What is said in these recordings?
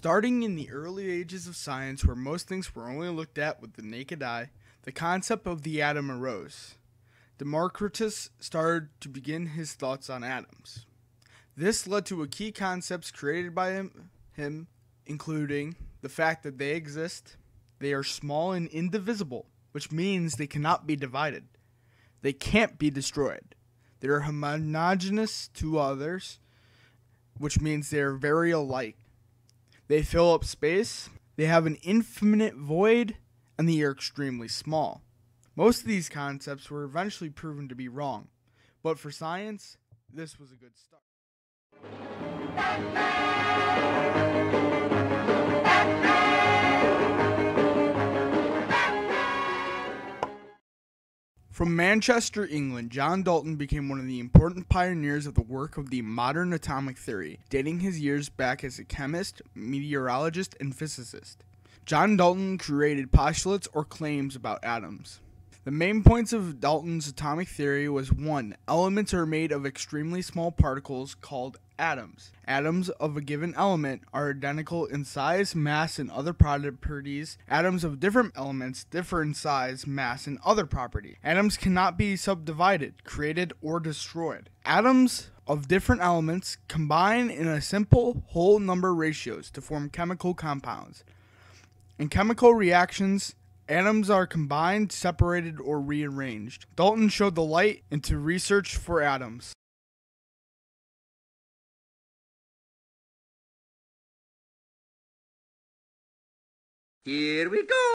Starting in the early ages of science, where most things were only looked at with the naked eye, the concept of the atom arose. Democritus started to begin his thoughts on atoms. This led to a key concepts created by him, including the fact that they exist, they are small and indivisible, which means they cannot be divided. They can't be destroyed. They are homogeneous to others, which means they are very alike. They fill up space, they have an infinite void, and they are extremely small. Most of these concepts were eventually proven to be wrong, but for science, this was a good start. From Manchester, England, John Dalton became one of the important pioneers of the work of the modern atomic theory, dating his years back as a chemist, meteorologist, and physicist. John Dalton created postulates or claims about atoms. The main points of Dalton's atomic theory was 1. Elements are made of extremely small particles called atoms. Atoms of a given element are identical in size, mass, and other properties. Atoms of different elements differ in size, mass, and other properties. Atoms cannot be subdivided, created, or destroyed. Atoms of different elements combine in a simple whole number ratios to form chemical compounds. In chemical reactions, atoms are combined, separated, or rearranged. Dalton showed the light into research for atoms. Here we go!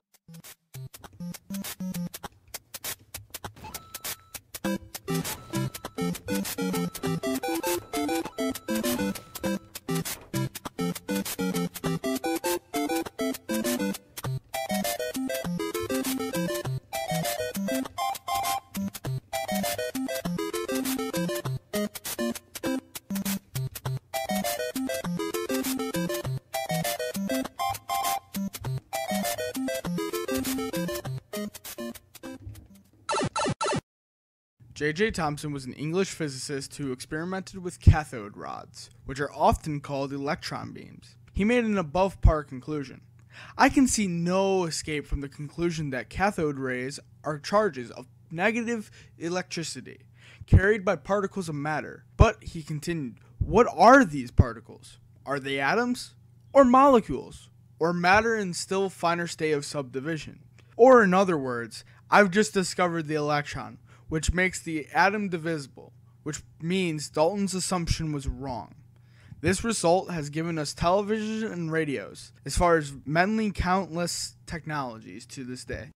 J.J. Thomson was an English physicist who experimented with cathode rods, which are often called electron beams. He made an above-par conclusion. I can see no escape from the conclusion that cathode rays are charges of negative electricity carried by particles of matter. But, he continued, what are these particles? Are they atoms? Or molecules? Or matter in still finer state of subdivision? Or in other words, I've just discovered the electron, which makes the atom divisible, which means Dalton's assumption was wrong. This result has given us television and radios, as far as many countless technologies to this day.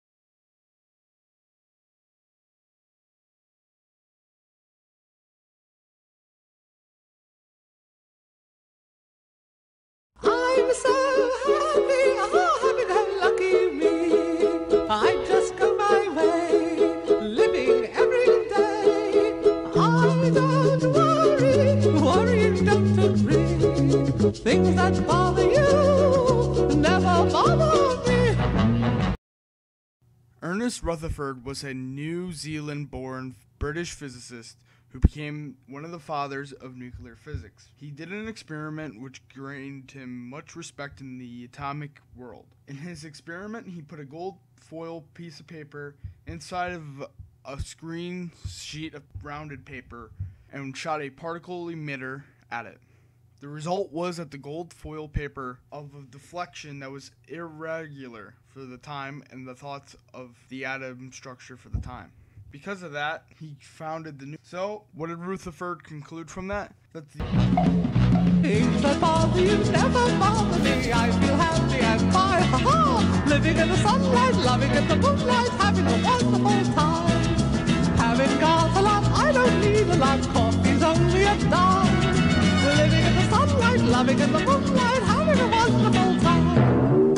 I'm so happy, oh happy-go-lucky me. I just go my way, living every day. I don't worry and don't agree. Things that bother you never bother me. Ernest Rutherford was a New Zealand-born British physicist who became one of the fathers of nuclear physics. He did an experiment which gained him much respect in the atomic world. In his experiment, he put a gold foil piece of paper inside of a screen sheet of rounded paper and shot a particle emitter at it. The result was that the gold foil paper of a deflection that was irregular for the time and the thoughts of the atom structure for the time. Because of that, he founded the new... So, what did Rutherford conclude from that? That the... Things that bother you never bother me. I feel happy and fine, ha-ha. Living in the sunlight, loving in the moonlight, having a wonderful time. Having got a lot, I don't need a lot. Coffee's only a dime. Living in the sunlight, loving in the moonlight, having a wonderful time.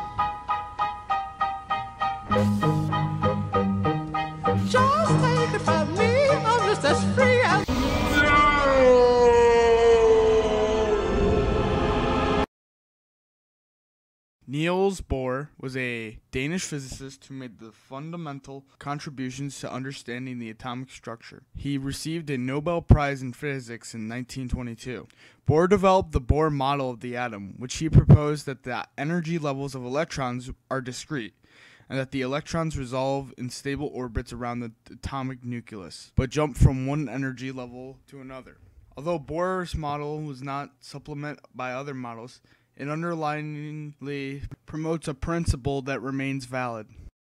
Just take it from me, I'm just as free as... Niels Bohr was a Danish physicist who made the fundamental contributions to understanding the atomic structure. He received a Nobel Prize in Physics in 1922. Bohr developed the Bohr model of the atom, which he proposed that the energy levels of electrons are discrete, and that the electrons resolve in stable orbits around the atomic nucleus, but jump from one energy level to another. Although Bohr's model was not supplemented by other models, it underlyingly promotes a principle that remains valid.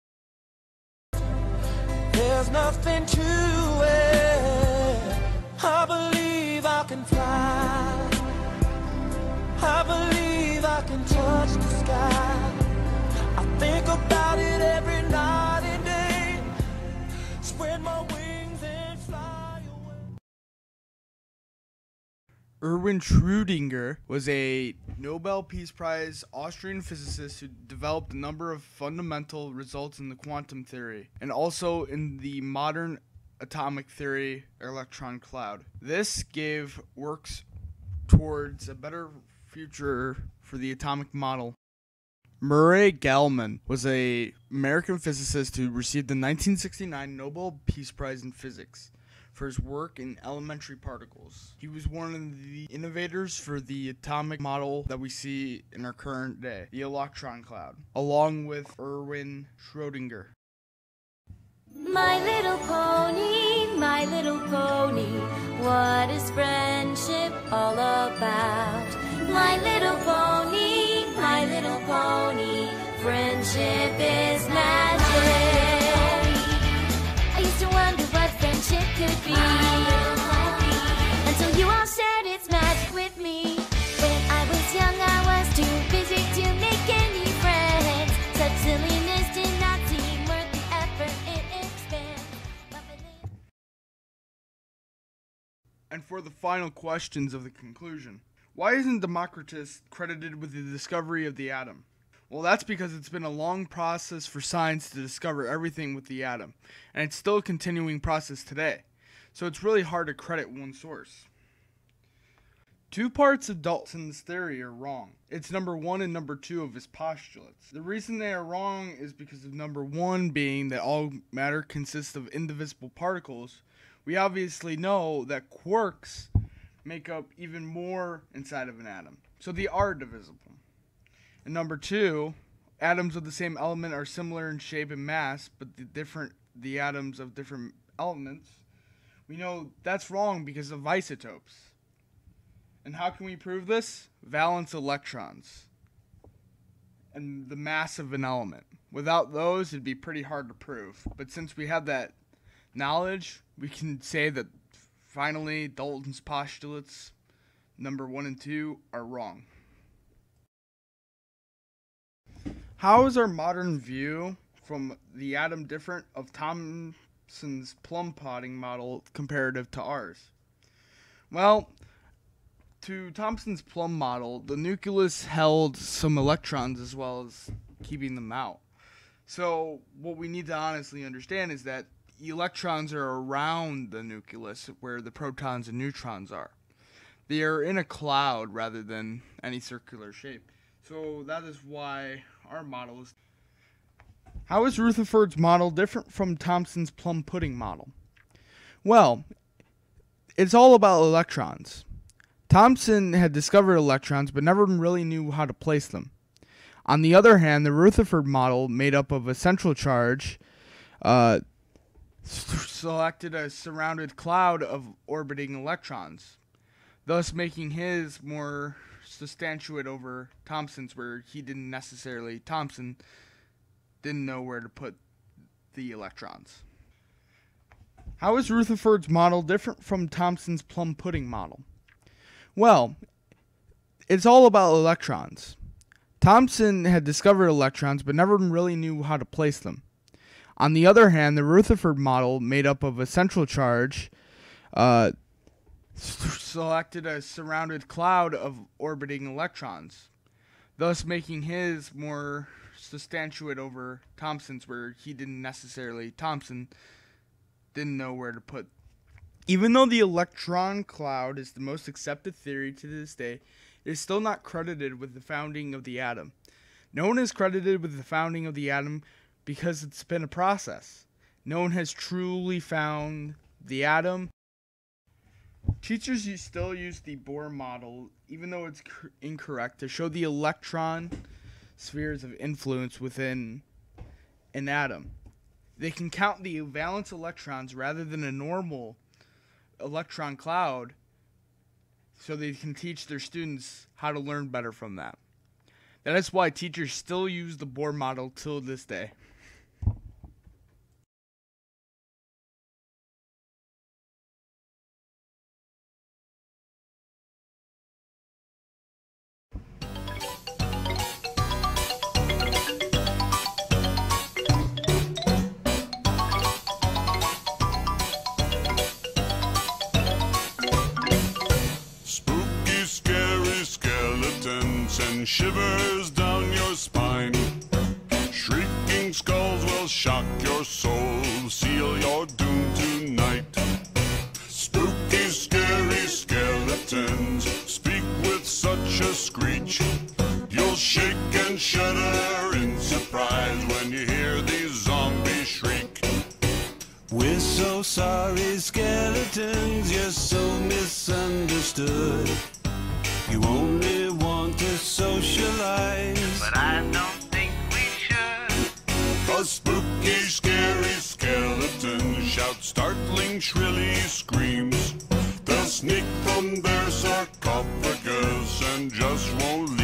There's nothing to it. I believe I can fly. I believe I can touch the sky. I think about it every night and day. Spread my wings and fly away. Erwin Schrödinger was a Nobel Peace Prize Austrian physicist who developed a number of fundamental results in the quantum theory and also in the modern atomic theory electron cloud. This gave works towards a better future for the atomic model. Murray Gell-Mann was an American physicist who received the 1969 Nobel Peace Prize in Physics for his work in elementary particles. He was one of the innovators for the atomic model that we see in our current day, the electron cloud, along with Erwin Schrödinger. My little pony, what is friendship all about? My little pony, friendship is magic. I used to wonder what friendship could be, until you all shared its magic with me. When I was young, I was too busy to make any friends. Such silliness did not seem worth the effort it expends. And for the final questions of the conclusion, why isn't Democritus credited with the discovery of the atom? Well, that's because it's been a long process for science to discover everything with the atom, and it's still a continuing process today, so it's really hard to credit one source. Two parts of Dalton's theory are wrong. It's number 1 and number 2 of his postulates. The reason they are wrong is because of number 1 being that all matter consists of indivisible particles. We obviously know that quarks make up even more inside of an atom, so they are divisible. And number 2, atoms of the same element are similar in shape and mass, but the atoms of different elements, we know that's wrong because of isotopes. And how can we prove this? Valence electrons and the mass of an element. Without those, it'd be pretty hard to prove. But since we have that knowledge, we can say that finally Dalton's postulates number 1 and 2 are wrong. How is our modern view from the atom different of Thomson's plum pudding model comparative to ours? Well, to Thomson's plum model, the nucleus held some electrons as well as keeping them out. So what we need to honestly understand is that electrons are around the nucleus where the protons and neutrons are. They are in a cloud rather than any circular shape. So that is why our model is. How is Rutherford's model different from Thomson's plum pudding model? Well, it's all about electrons. Thomson had discovered electrons but never really knew how to place them. On the other hand, the Rutherford model, made up of a central charge, selected a surrounded cloud of orbiting electrons, thus making his more substantiate over Thomson's, where Thomson didn't know where to put the electrons. How is Rutherford's model different from Thomson's plum pudding model? Well, it's all about electrons. Thomson had discovered electrons but never really knew how to place them. On the other hand, the Rutherford model, made up of a central charge, selected a surrounded cloud of orbiting electrons, thus making his more substantiate over Thomson's, where Thomson didn't know where to put. Even though the electron cloud is the most accepted theory to this day, it is still not credited with the founding of the atom. No one is credited with the founding of the atom because it's been a process. No one has truly found the atom. Teachers still use the Bohr model, even though it's incorrect, to show the electron spheres of influence within an atom. They can count the valence electrons rather than a normal electron cloud, so they can teach their students how to learn better from that. That is why teachers still use the Bohr model till this day. Spooky, scary skeletons and shivers down your spine. Shrieking skulls will shock your soul, seal your doom tonight. Spooky, scary skeletons speak with such a screech. You'll shake and shudder in surprise when you hear these zombies shriek. We're so sorry, skeletons, you're so misunderstood. You only want to socialize, But I don't think we should. A spooky, scary skeleton shouts startling, shrilly screams. They'll sneak from their sarcophagus and just won't